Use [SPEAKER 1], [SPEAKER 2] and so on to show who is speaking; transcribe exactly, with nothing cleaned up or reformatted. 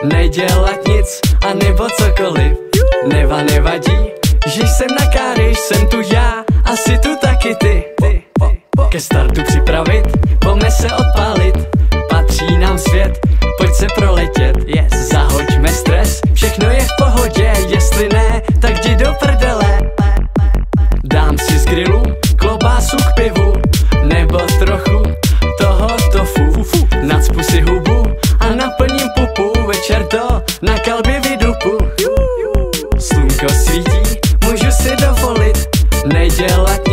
[SPEAKER 1] nedělat nic, a nebo cokoliv. Neva nevadí, že jsem na káry, jsem tu já, asi tu taky ty. Ke startu připravit, pojďme se odpálit, patří nám svět, pojď se proletět. Yes. Zahoďme stres, všechno je v pohodě, jestli ne, tak jdi do prdele. Dám si z grilu klobásu k pivu, nebo trochu toho tofu. Nacpu si hubu a naplním pupu, večer to na kalbě vydupu. Slunko svítí, můžu si dovolit nedělat